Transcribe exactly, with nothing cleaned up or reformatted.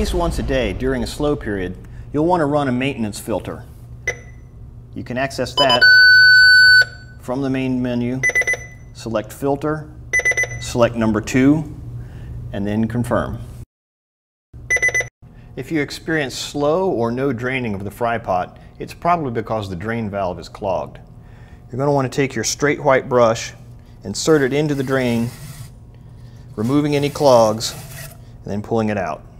least once a day during a slow period, you'll want to run a maintenance filter. You can access that from the main menu, select Filter, select number two, and then confirm. If you experience slow or no draining of the fry pot, it's probably because the drain valve is clogged. You're going to want to take your straight white brush, insert it into the drain, removing any clogs, and then pulling it out.